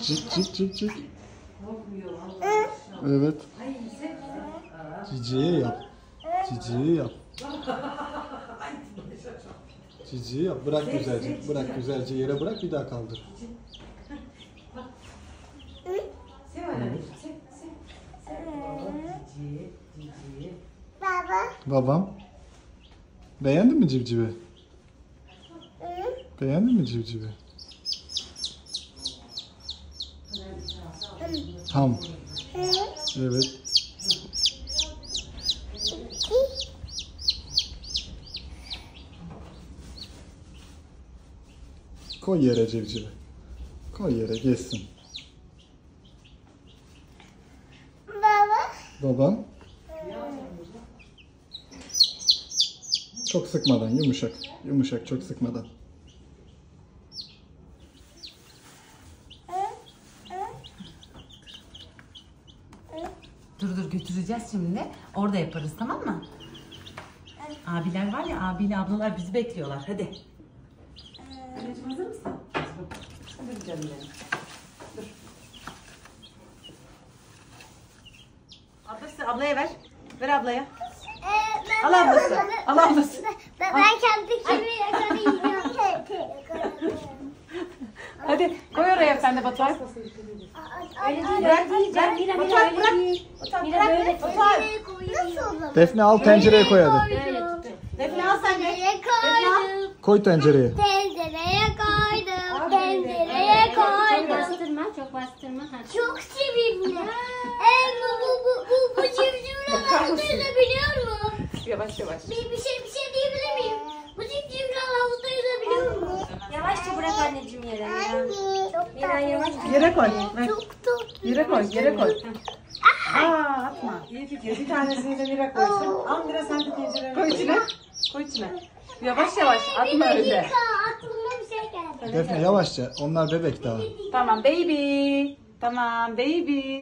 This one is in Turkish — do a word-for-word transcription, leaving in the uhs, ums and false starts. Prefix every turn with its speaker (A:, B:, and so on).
A: Cik cik cik cik. Evet. Ciciye yap. Ciciye yap. Ciciye yap. Bırak güzelce. Bırak güzelce yere bırak, bir daha kaldır. Evet.
B: Baba.
A: Babam. Beğendin mi civcivi? Beğendin mi civcivi? Tam. Evet. Koy yere civcivi. Koy yere geçsin.
B: Baba.
A: Babam. Çok sıkmadan, yumuşak. Yumuşak, çok sıkmadan.
C: Dur dur götüreceğiz şimdi. Orada yaparız, tamam mı? Abiler var ya, abiyle ablalar bizi bekliyorlar. Hadi. Anneciğim hazır mısın? Hadi canım benim. Dur. Ablası, ablaya ver. Ver ablaya.
B: Ee,
C: Al ablası. Al ablası.
B: Ben, ben kendi kimi yakalayacağım.
C: Hadi koy oraya sen de Batuhan.
B: Öyle değil,
C: Bırak,
B: öyle değil.
C: bırak,
B: Mira, Mira,
C: Batuhan,
B: öyle
C: bırak.
B: değil.
C: Batuhan,
B: Mira,
C: bırak.
B: böyle
C: Batuhan.
B: Nasıl olur?
A: Defne al tencereye koy hadi.
B: Böyle tut.
C: Defne al sen de.
B: Tencereye koydum.
A: Koy tencereye.
B: Tencereye koydum. Tencereye
D: Çok
B: koydum.
D: bastırma, çok bastırma. Ha.
B: Çok sevimli. Ee, bu bu bu bu bu civcivler havuzda yüzebiliyor mu?
C: Yavaş yavaş.
B: Bir, bir şey bir şey diyebilir miyim? Bu civcivler havuzda yüzebiliyor mu?
D: Yavaşça bırak anneciğim yere. Mira.
B: Çok
D: Mira yavaş.
C: Yere koy. Ver.
B: Çok tatlı.
C: Yere koy, yere koy. Aa, atma. İyi fikir. Bir tanesini de Mira koysun. Al Mira sen de tencereni koy içine. Koy içine. Yavaş yavaş, atma
B: Bir
C: öyle.
B: dakika, aklıma bir şey geldi.
A: Defne yavaşça. Onlar bebek daha.
C: Tamam baby. Tamam baby.